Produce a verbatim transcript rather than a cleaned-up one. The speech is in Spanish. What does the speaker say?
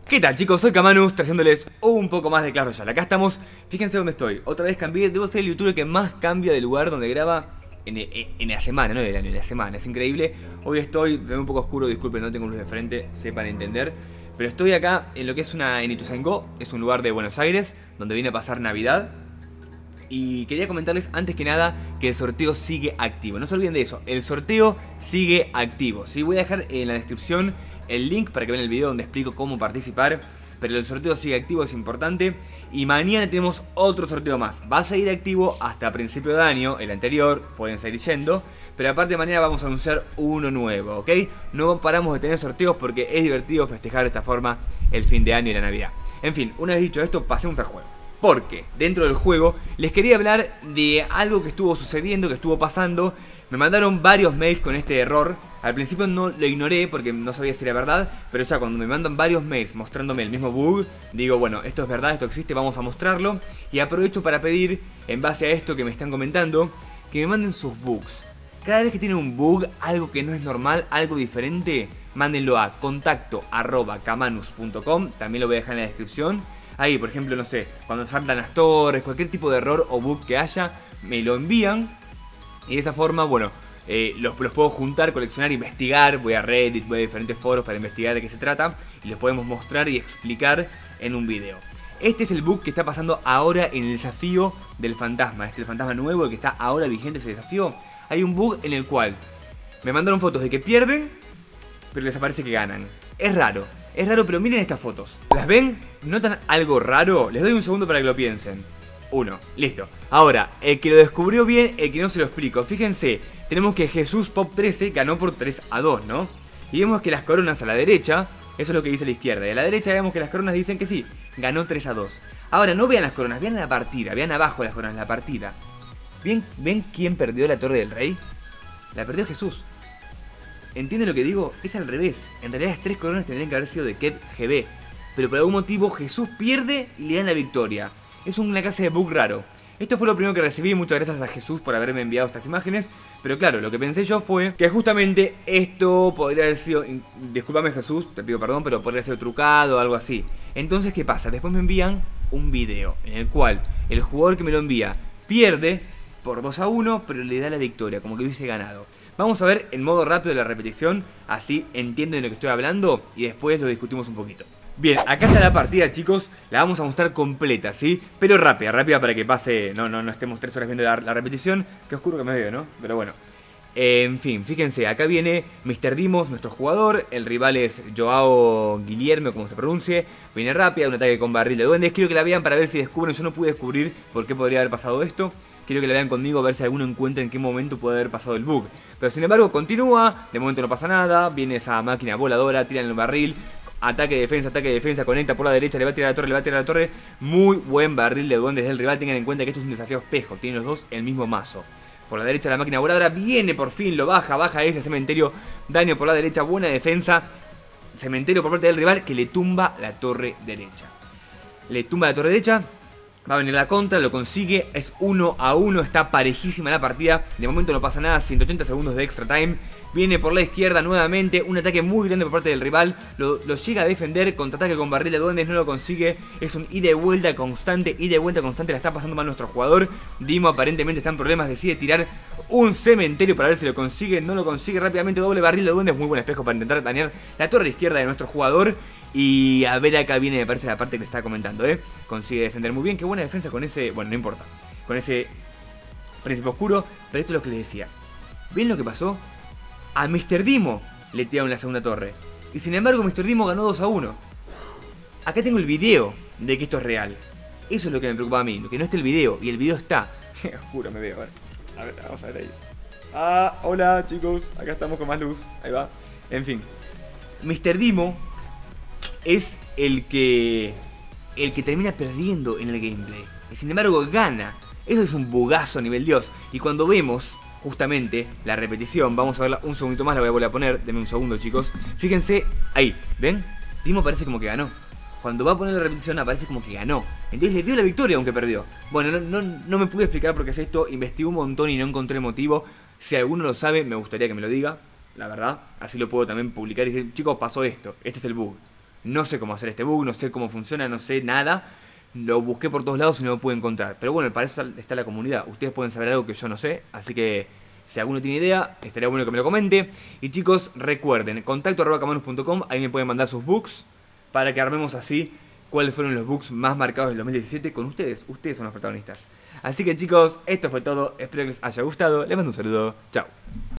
¿Qué tal, chicos? Soy Kamanus, trayéndoles un poco más de Clash Royale. Acá estamos, fíjense dónde estoy. Otra vez cambié, debo ser el youtuber que más cambia de lugar donde graba en, en, en la semana, no en el año, en la semana. Es increíble. Hoy estoy, me veo un poco oscuro, disculpen, no tengo luz de frente, sepan entender. Pero estoy acá en lo que es una en Ituzaingó, es un lugar de Buenos Aires, donde vine a pasar Navidad. Y quería comentarles antes que nada que el sorteo sigue activo. No se olviden de eso, el sorteo sigue activo. Sí, voy a dejar en la descripción el link para que vean el video donde explico cómo participar. Pero el sorteo sigue activo, es importante. Y mañana tenemos otro sorteo más. Va a seguir activo hasta principio de año, el anterior, pueden seguir yendo. Pero aparte mañana vamos a anunciar uno nuevo, ¿ok? No paramos de tener sorteos porque es divertido festejar de esta forma el fin de año y la Navidad. En fin, una vez dicho esto, pasemos al juego. Porque dentro del juego les quería hablar de algo que estuvo sucediendo, que estuvo pasando. Me mandaron varios mails con este error. Al principio no lo ignoré porque no sabía si era verdad, pero ya cuando me mandan varios mails mostrándome el mismo bug, digo, bueno, esto es verdad, esto existe, vamos a mostrarlo. Y aprovecho para pedir, en base a esto que me están comentando, que me manden sus bugs. Cada vez que tienen un bug, algo que no es normal, algo diferente, mándenlo a contacto arroba kamanus punto com, también lo voy a dejar en la descripción. Ahí, por ejemplo, no sé, cuando saltan las torres, cualquier tipo de error o bug que haya, me lo envían. Y de esa forma, bueno, eh, los, los puedo juntar, coleccionar, investigar. Voy a Reddit, voy a diferentes foros para investigar de qué se trata. Y los podemos mostrar y explicar en un video. Este es el bug que está pasando ahora en el desafío del fantasma. Este es el fantasma nuevo, el que está ahora vigente ese desafío. Hay un bug en el cual me mandaron fotos de que pierden, pero les aparece que ganan. Es raro. Es raro, pero miren estas fotos. ¿Las ven? ¿Notan algo raro? Les doy un segundo para que lo piensen. Uno, listo. Ahora, el que lo descubrió bien, el que no se lo explico. Fíjense, tenemos que Jesús Pop trece ganó por tres a dos, ¿no? Y vemos que las coronas a la derecha, eso es lo que dice la izquierda. Y a la derecha vemos que las coronas dicen que sí, ganó tres a dos. Ahora, no vean las coronas, vean la partida, vean abajo las coronas, la partida. ¿Ven, ¿Ven quién perdió la Torre del Rey? La perdió Jesús. ¿Entienden lo que digo? Es al revés. En realidad las tres coronas tendrían que haber sido de Kev G B. Pero por algún motivo Jesús pierde y le dan la victoria. Es una clase de bug raro. Esto fue lo primero que recibí, muchas gracias a Jesús por haberme enviado estas imágenes. Pero claro, lo que pensé yo fue que justamente esto podría haber sido... Discúlpame Jesús, te pido perdón, pero podría ser trucado o algo así. Entonces, ¿qué pasa? Después me envían un video en el cual el jugador que me lo envía pierde por dos a uno, pero le da la victoria, como que hubiese ganado. Vamos a ver en modo rápido la repetición, así entienden de lo que estoy hablando y después lo discutimos un poquito. Bien, acá está la partida, chicos, la vamos a mostrar completa, ¿sí? Pero rápida, rápida para que pase, no, no, no estemos tres horas viendo la, la repetición. Qué oscuro que me veo, ¿no? Pero bueno. Eh, en fin, fíjense, acá viene mister Dimos, nuestro jugador. El rival es Joao Guillermo, como se pronuncie. Viene rápida, un ataque con barril de duendes. Quiero que la vean para ver si descubren. Yo no pude descubrir por qué podría haber pasado esto. Quiero que la vean conmigo a ver si alguno encuentra en qué momento puede haber pasado el bug. Pero sin embargo continúa, de momento no pasa nada. Viene esa máquina voladora, tiran el barril. Ataque, defensa, ataque, defensa, conecta por la derecha, le va a tirar a la torre, le va a tirar a la torre. Muy buen barril de duendes del rival. Tengan en cuenta que esto es un desafío espejo, tienen los dos el mismo mazo. Por la derecha la máquina voladora viene por fin, lo baja, baja ese cementerio. Daño por la derecha, buena defensa. Cementerio por parte del rival que le tumba la torre derecha. Le tumba la torre derecha. Va a venir la contra, lo consigue, es uno a uno, está parejísima la partida. De momento no pasa nada, ciento ochenta segundos de extra time. Viene por la izquierda nuevamente, un ataque muy grande por parte del rival. Lo, lo llega a defender, contraataque con barril de duendes, no lo consigue. Es un ida y vuelta constante, ida y vuelta constante, la está pasando mal nuestro jugador. Dimo aparentemente está en problemas, decide tirar un cementerio para ver si lo consigue. No lo consigue rápidamente, doble barril de duendes, muy buen espejo para intentar dañar la torre izquierda de nuestro jugador. Y a ver, acá viene, me parece, la parte que le estaba comentando, ¿eh? Consigue defender muy bien, qué buena defensa con ese... Bueno, no importa. Con ese príncipe oscuro, pero esto es lo que les decía. ¿Ven lo que pasó? A mister Dimo le tiraron la segunda torre. Y sin embargo, mister Dimo ganó dos a uno. Acá tengo el video de que esto es real. Eso es lo que me preocupa a mí, lo que no está el video. Y el video está. Juro, me veo, a ver. A ver, vamos a ver ahí. Ah, hola chicos, acá estamos con más luz. Ahí va. En fin. mister Dimo es el que el que termina perdiendo en el gameplay. Y sin embargo gana. Eso es un bugazo a nivel Dios. Y cuando vemos justamente la repetición, vamos a verla un segundito más, la voy a volver a poner. Denme un segundo, chicos. Fíjense, ahí, ¿ven? Dimo parece como que ganó. Cuando va a poner la repetición aparece como que ganó. Entonces le dio la victoria aunque perdió. Bueno, no, no, no me pude explicar por qué es esto. Investigué un montón y no encontré el motivo. Si alguno lo sabe, me gustaría que me lo diga. La verdad, así lo puedo también publicar y decir, chicos, pasó esto, este es el bug. No sé cómo hacer este bug, no sé cómo funciona, no sé nada. Lo busqué por todos lados y no lo pude encontrar. Pero bueno, para eso está la comunidad. Ustedes pueden saber algo que yo no sé. Así que si alguno tiene idea, estaría bueno que me lo comente. Y chicos, recuerden, contacto arroba camanus punto com. Ahí me pueden mandar sus bugs para que armemos así cuáles fueron los bugs más marcados del dos mil diecisiete con ustedes. Ustedes son los protagonistas. Así que chicos, esto fue todo. Espero que les haya gustado. Les mando un saludo. Chao.